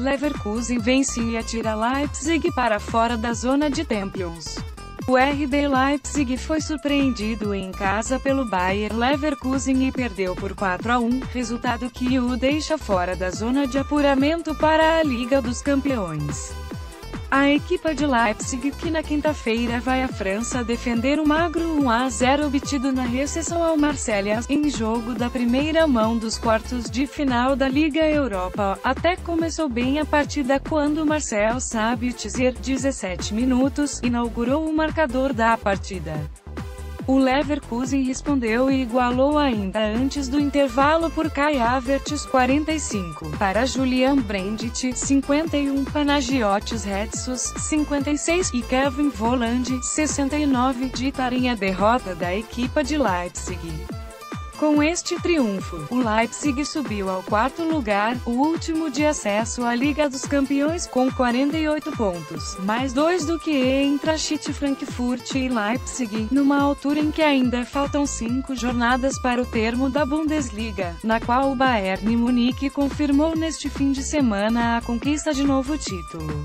Leverkusen vence e atira Leipzig para fora da zona de Champions. O RB Leipzig foi surpreendido em casa pelo Bayer Leverkusen e perdeu por 4-1, resultado que o deixa fora da zona de apuramento para a Liga dos Campeões. A equipa de Leipzig, que na quinta-feira vai à França defender o magro 1-0 obtido na recepção ao Marselha, em jogo da primeira mão dos quartos de final da Liga Europa, até começou bem a partida quando Marcel Sabitzer, 17 minutos, inaugurou o marcador da partida. O Leverkusen respondeu e igualou ainda antes do intervalo por Kai Havertz, 45, para Julian Brandt, 51, Panagiotis Retsus, 56, e Kevin Volland, 69, ditarem a derrota da equipa de Leipzig. Com este triunfo, o Leipzig subiu ao quarto lugar, o último de acesso à Liga dos Campeões, com 48 pontos, mais 2 do que Eintracht Frankfurt e Leipzig, numa altura em que ainda faltam 5 jornadas para o termo da Bundesliga, na qual o Bayern Munique confirmou neste fim de semana a conquista de novo título.